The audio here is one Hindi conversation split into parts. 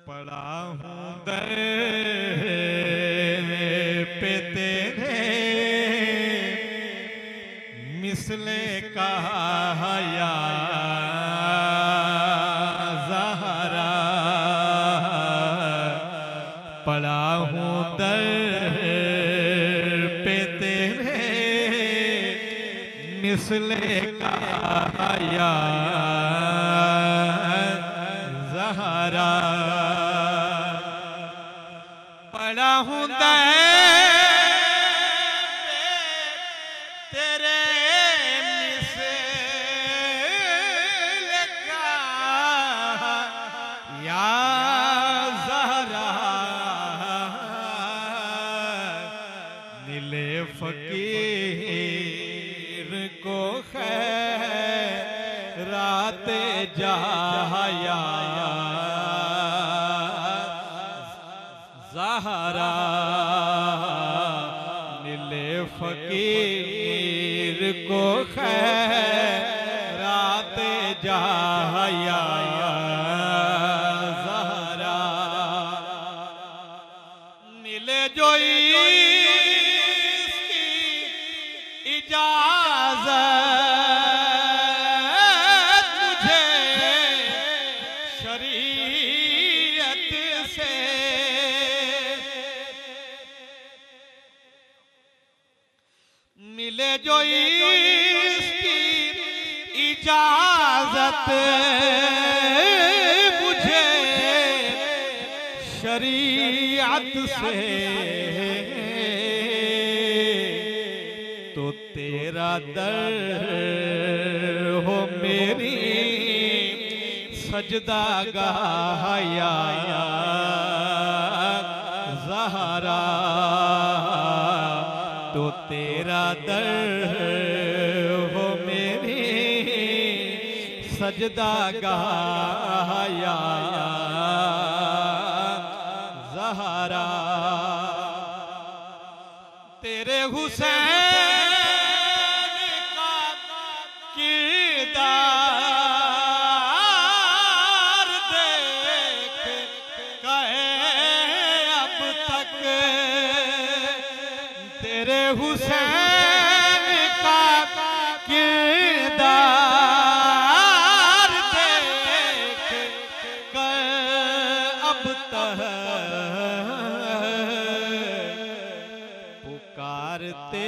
पड़ा हूँ दर पे तेरे मिसले कहा या ज़हरा, पड़ा हूँ दर पे तेरे मिसले कहा या ज़हरा, पड़ा हूँ दर तेरे मिसले का या ज़हरा, नीले फकीर को खैरात जाया ज़हरा, नीले फकीर को खैरात जाया ज़हरा, मिले जो इसकी इजाज़त मुझे शरीयत से, मिले जो इसकी इजाजत मुझे शरीयत से, तो तेरा दर हो मेरी सजदा गाह या ज़हरा, तो तेरा दर हो मेरी सजदा गाह या ज़हरा, तेरे हुसैन का किरदार देख कहे अब तक, तेरे हुसैन का किरदार देख कर अब तक पुकारते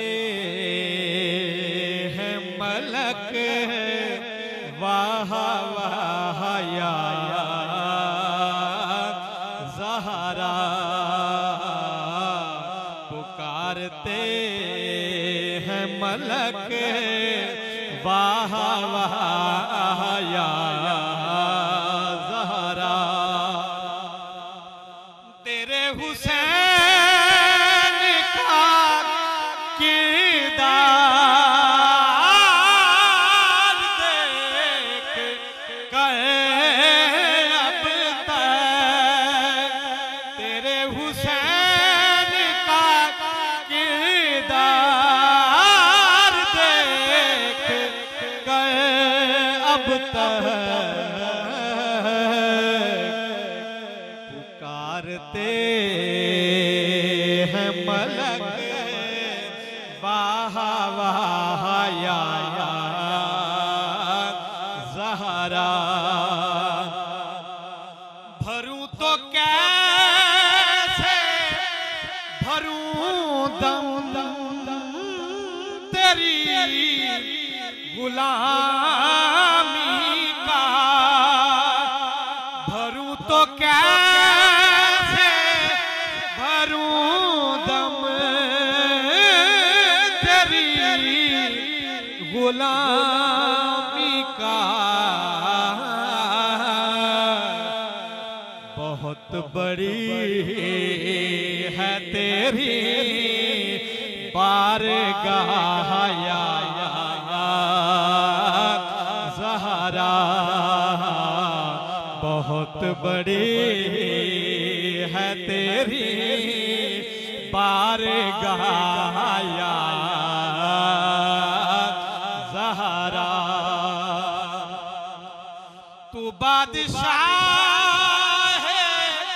हैं मलक वाह वाह या ज़हरा, पुकारते हैं मलक वाह वाह या ज़हरा, तेरे हुसैन का किरदार देख कहे अब तक, तेरे हुसैन का किरदार देख कहे अब तक पुकारते हैं मलक वाह वाह या ज़हरा, भरूं तो कैसे भरूं दम तेरी गुलामी का, भरूं तो कैसे भरूं दम तेरी गुलामी का, बहुत बड़ी है तेरी बारगाह या ज़हरा, बहुत बड़ी है तेरी बारगाह या ज़हरा, तू बादशाह है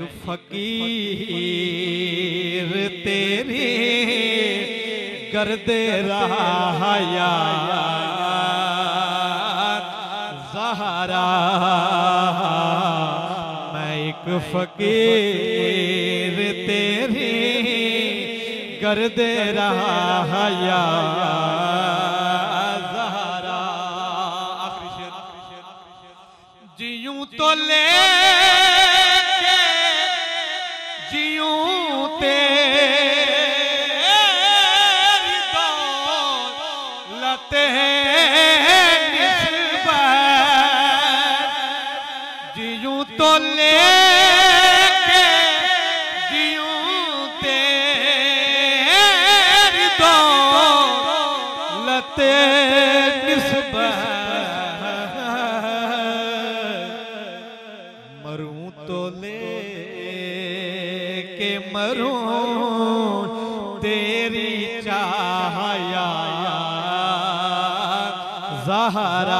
फकीर तेरी गर्दे रहा या ज़हरा, मैं एक फकीर तेरी गर्दे रहा या ज़हरा। जियूं तो ले जियूं तेरी दौलत निस्बत, जियूं तो ले जियूं तेरी दौलत निस्बत, मरूं तो ले के मरूं तेरी चाह या ज़हरा,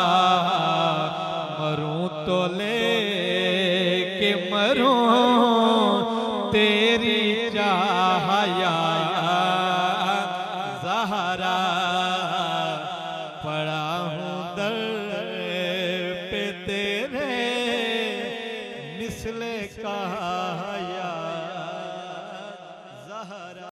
मरूं तो ले के मरूं तेरी चाह या ज़हरा। पड़ा हूँ दर पे तेरे मिसले का या ज़हरा।